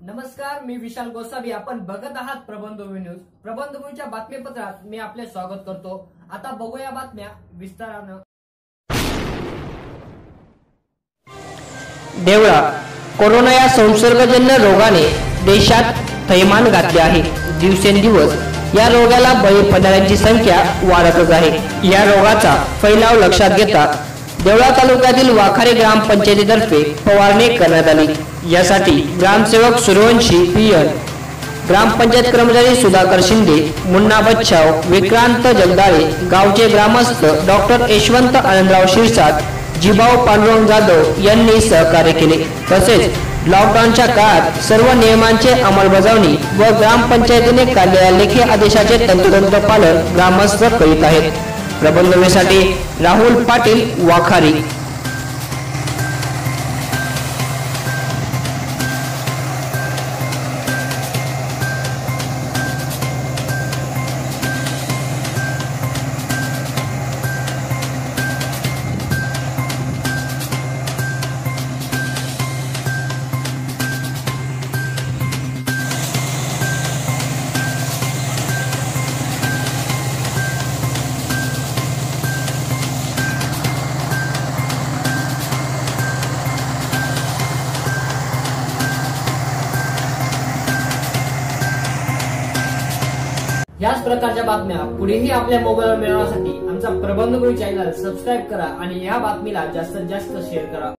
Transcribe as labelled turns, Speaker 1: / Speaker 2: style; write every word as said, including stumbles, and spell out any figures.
Speaker 1: नमस्कार, मी विशाल गोसावी. आपण बघत आहात प्रबंधभूमी न्यूज. प्रबंधभूमीच्या बातमीपत्रात मी आपले स्वागत करतो. आता बघूया बातम्या विस्तारानं.
Speaker 2: देवळा कोरोना या संसर्गजन्य रोगाने देशात थैमान घातले आहे. दिवसेंदिवस या रोगाला बळी पडणाऱ्यांची संख्या वाढतच आहे. या रोगाचा फैलाव लक्षात घेता देवळा तालुक्यातील वाखारे ग्रामपंचायतीतर्फे फवारणी करण्यात आली. यासाठी ग्रामसेवक सूर्यवंशी पियन, ग्रामपंचायत कर्मचारी सुधाकर शिंदे, मुन्ना बच्छाव, विक्रांत जगदाळे, गावचे ग्रामस्थ डॉक्टर यशवंत आनंदराव शिरसाट, जिभाऊ पांडुरंग जाधव यांनी सहकार्य केले. तसेच लॉकडाऊनच्या काळात सर्व नियमांचे अंमलबजावणी व ग्रामपंचायतीने काढलेल्या लेखी आदेशाचे तंतोतंत पालन ग्रामस्थ करीत आहेत. प्रबंधभूमीसाठी राहुल पाटील, वाखारी.
Speaker 1: याच प्रकारच्या बातम्या पुढेही आपल्या मोबाईलवर मिळवण्यासाठी आमचा प्रबंधभूमी चॅनल सबस्क्राईब करा आणि या बातमीला जास्तीत जास्त शेअर करा.